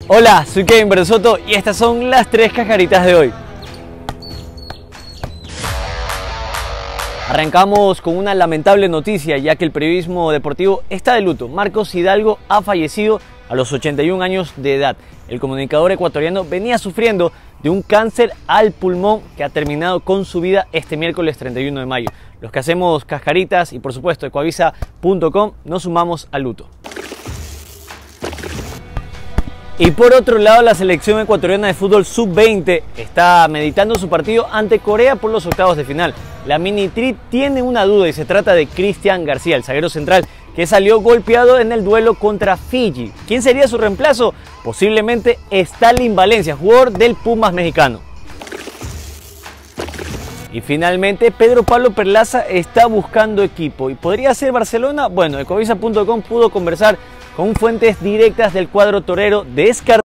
Hola, soy Kevin Bersoto y estas son las 3 cascaritas de hoy. Arrancamos con una lamentable noticia, ya que el periodismo deportivo está de luto. Marcos Hidalgo ha fallecido a los 81 años de edad. El comunicador ecuatoriano venía sufriendo de un cáncer al pulmón que ha terminado con su vida este miércoles 31 de mayo. Los que hacemos cascaritas y por supuesto ecuavisa.com nos sumamos al luto. Y por otro lado, la selección ecuatoriana de fútbol sub-20 está meditando su partido ante Corea por los octavos de final. La Mini-Tri tiene una duda y se trata de Cristian García, el zaguero central, que salió golpeado en el duelo contra Fiji. ¿Quién sería su reemplazo? Posiblemente Stalin Valencia, jugador del Pumas mexicano. Y finalmente, Pedro Pablo Perlaza está buscando equipo. ¿Y podría ser Barcelona? Bueno, ecuavisa.com pudo conversar con fuentes directas del cuadro torero descartado.